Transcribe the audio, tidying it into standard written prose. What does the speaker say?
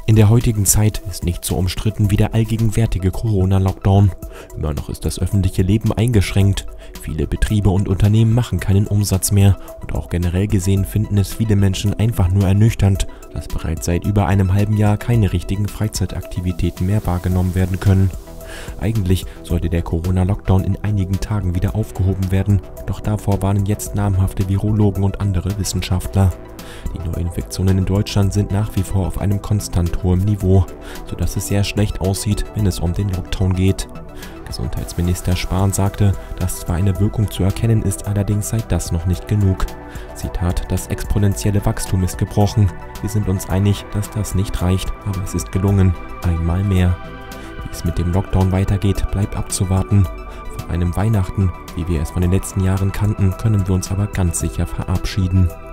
In der heutigen Zeit ist nicht so umstritten wie der allgegenwärtige Corona-Lockdown. Immer noch ist das öffentliche Leben eingeschränkt. Viele Betriebe und Unternehmen machen keinen Umsatz mehr und auch generell gesehen finden es viele Menschen einfach nur ernüchternd, dass bereits seit über einem halben Jahr keine richtigen Freizeitaktivitäten mehr wahrgenommen werden können. Eigentlich sollte der Corona-Lockdown in einigen Tagen wieder aufgehoben werden, doch davor warnen jetzt namhafte Virologen und andere Wissenschaftler. Die Neuinfektionen in Deutschland sind nach wie vor auf einem konstant hohen Niveau, sodass es sehr schlecht aussieht, wenn es um den Lockdown geht. Gesundheitsminister Spahn sagte, dass zwar eine Wirkung zu erkennen ist, allerdings sei das noch nicht genug. Zitat: Das exponentielle Wachstum ist gebrochen. Wir sind uns einig, dass das nicht reicht, aber es ist gelungen. Einmal mehr. Wie es mit dem Lockdown weitergeht, bleibt abzuwarten. Von einem Weihnachten, wie wir es von den letzten Jahren kannten, können wir uns aber ganz sicher verabschieden.